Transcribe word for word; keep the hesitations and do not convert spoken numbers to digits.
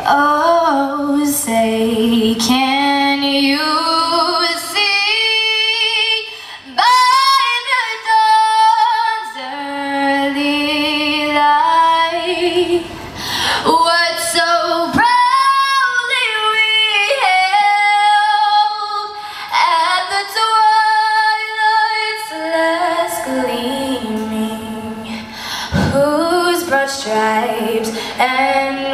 Oh, say, can you see by the dawn's early light what so proudly we hailed at the twilight's last gleaming, whose broad stripes and